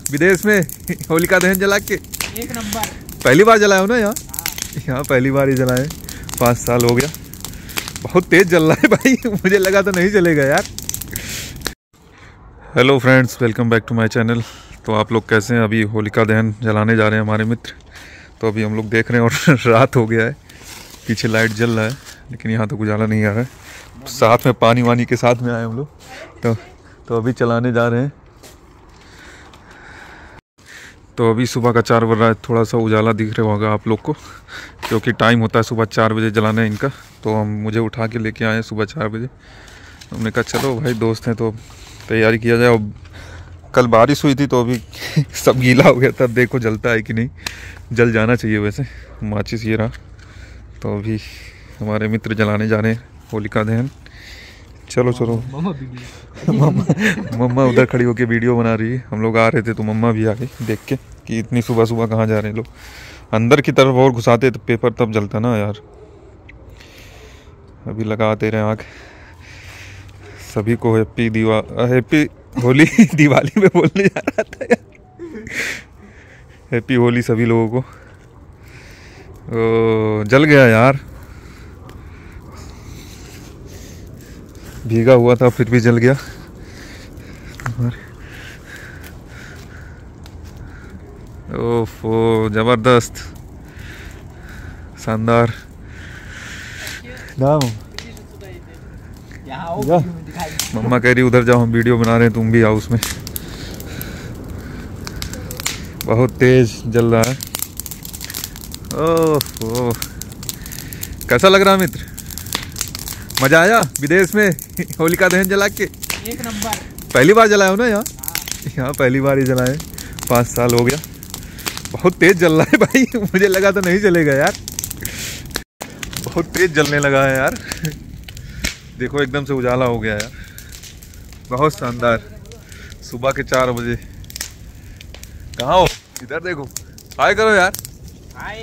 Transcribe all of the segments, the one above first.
विदेश में होलिका दहन जला के? एक नंबर। पहली बार जलाए हो ना यहाँ? यहाँ पहली बार ही जलाए, 5 साल हो गया। बहुत तेज जल रहा है भाई, मुझे लगा तो नहीं चलेगा यार। Hello friends, welcome back to my channel. तो आप लोग कैसे हैं? अभी होलिका दहन जलाने जा रहे हैं हमारे मित्र। तो अभी हम लोग देख रहे हैं और रात हो गया है, पीछे लाइट जल रहा है लेकिन यहाँ तो उजाला नहीं आ रहा है। साथ में पानी वानी के साथ में आए हम लोग। तो अभी चलाने जा रहे हैं। तो अभी सुबह का 4 बज रहा है, थोड़ा सा उजाला दिख रहा होगा आप लोग को, क्योंकि टाइम होता है सुबह 4 बजे जलाना है इनका। तो हम मुझे उठा के लेके आए सुबह 4 बजे। हमने कहा चलो भाई दोस्त हैं तो तैयारी किया जाए। और कल बारिश हुई थी तो अभी सब गीला हो गया था। देखो जलता है कि नहीं, जल जाना चाहिए वैसे। माचिस ये रहा। तो अभी हमारे मित्र जलाने जा रहे हैं होलिका दहन। चलो चलो। मम्मा उधर खड़ी होकर वीडियो बना रही है। हम लोग आ रहे थे तो मम्मा भी आ गई देख के कि इतनी सुबह सुबह कहाँ जा रहे हैं लोग। अंदर की तरफ और घुसाते तो पेपर तब जलता ना यार। अभी लगाते रहे आग। सभी को हैप्पी होली दिवाली में बोलने जा रहा था यार। हैप्पी होली सभी लोगों को। जल गया यार, भीगा हुआ था फिर भी जल गया। ओफो, जबरदस्त, शानदार। मम्मा कह रही उधर जाओ, हम वीडियो बना रहे हैं, तुम भी आओ उसमें। बहुत तेज जल रहा है। ओह, कैसा लग रहा है मित्र? मजा आया विदेश में होलिका दहन जला के? एक नंबर। पहली बार जलाए हो ना यहाँ? यहाँ पहली बार ही जलाए, 5 साल हो गया। बहुत तेज जल रहा है भाई, मुझे लगा तो नहीं चलेगा यार। बहुत तेज जलने लगा है यार। देखो एकदम से उजाला हो गया यार। बहुत शानदार। सुबह के 4 बजे। कहाँ हो? इधर देखो, हाय करो यार। हाय।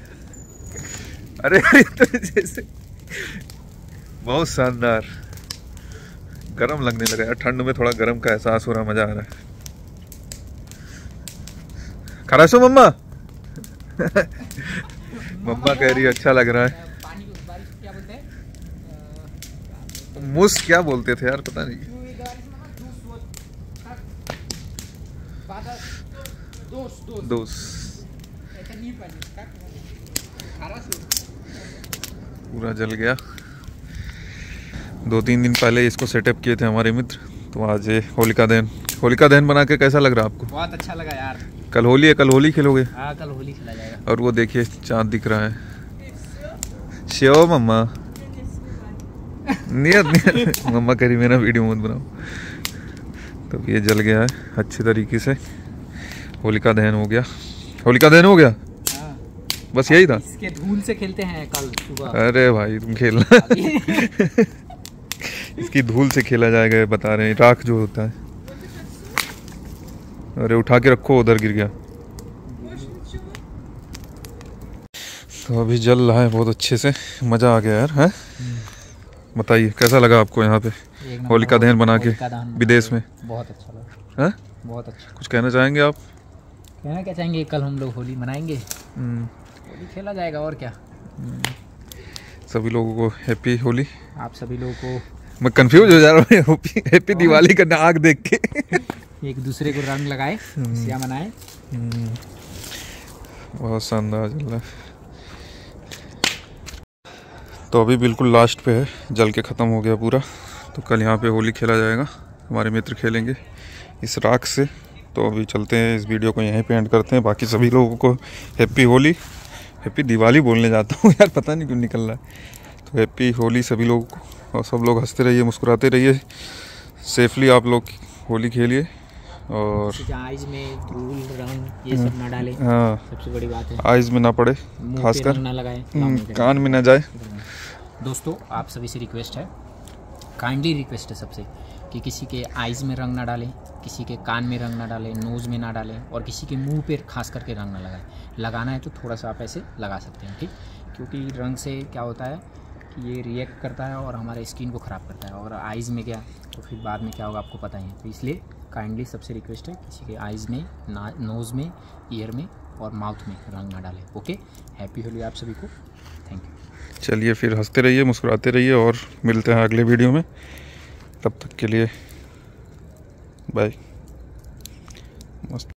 अरे तो जैसे बहुत शानदार। गरम लगने लगा यार, ठंड में थोड़ा गरम का एहसास हो रहा, मजा आ रहा है। खराशो मम्मा। मम्मा कह रही है अच्छा लग रहा है। क्या बोलते हैं? मुस क्या बोलते थे यार, पता नहीं। दोस्त पूरा जल गया। 2-3 दिन पहले इसको सेटअप किए थे हमारे मित्र। तो आज होलिका दहन बना के कैसा लग रहा है आपको? बहुत अच्छा लगा यार। कल होली है, कल होली खेलोगे? हाँ, कल होली खेला जाएगा। और वो देखिए चांद दिख रहा है। शेव मम्मा। नियत मम्मा कह रही मेरा वीडियो मत बनाओ। तो ये जल गया है अच्छे तरीके से। होलिका दहन हो गया। होलिका दहन हो गया। हाँ। बस यही था। इसके धूल से खेलते हैं कल सुबह। अरे भाई तुम खेलना। इसकी धूल से खेला जाएगा बता रहे हैं, राख जो होता है। अरे उठा के रखो, उधर गिर गया। तो अभी जल रहा है बहुत अच्छे से, मजा आ गया यार। है बताइए कैसा लगा आपको यहाँ पे होलिका दहन बना के विदेश में? बहुत अच्छा लगा। है बहुत अच्छा। कुछ कहना चाहेंगे आप? कहना क्या चाहेंगे, कल हम लोग होली मनाएंगे, होली खेला जाएगा और क्या। सभी लोगों को हैप्पी होली। आप सभी लोगों को। मैं कंफ्यूज हो जा रहा हूँ हैप्पी दिवाली का आग देख के। एक दूसरे को रंग लगाए, खुशियाँ मनाए। बहुत शानदार चल रहा है। तो अभी बिल्कुल लास्ट पे है, जल के ख़त्म हो गया पूरा। तो कल यहाँ पे होली खेला जाएगा, हमारे मित्र खेलेंगे इस राख से। तो अभी चलते हैं, इस वीडियो को यहीं पे एंड करते हैं। बाकी सभी लोगों को हैप्पी होली, हैप्पी दिवाली बोलने जाता हूँ यार, पता नहीं क्यों निकल रहा है। तो हैप्पी होली सभी लोगों को। और सब लोग हंसते रहिए, मुस्कुराते रहिए। सेफली आप लोग होली खेलिए। और आइज में धूल रंग ये सब ना डालें। हाँ, सबसे बड़ी बात है आइज में ना पड़े, खासकर ना लगाए, कान में ना जाए। दोस्तों आप सभी से रिक्वेस्ट है, काइंडली रिक्वेस्ट है सबसे, कि किसी के आइज़ में रंग ना डालें, किसी के कान में रंग ना डालें, नोज़ में ना डालें, और किसी के मुंह पे खास करके रंग ना लगाएं। लगाना है तो थोड़ा सा आप ऐसे लगा सकते हैं, ठीक? क्योंकि रंग से क्या होता है, कि ये रिएक्ट करता है और हमारे स्किन को ख़राब करता है, और आइज़ में क्या तो फिर बाद में क्या होगा आपको पता ही है। तो इसलिए काइंडली सबसे रिक्वेस्ट है किसी के आइज़ में, नोज़ में, ईयर में और माउथ में रंग ना डालें। ओके, हैप्पी होली आप सभी को, थैंक यू। चलिए फिर हंसते रहिए, मुस्कुराते रहिए और मिलते हैं अगले वीडियो में। तब तक के लिए बाय। मस्त।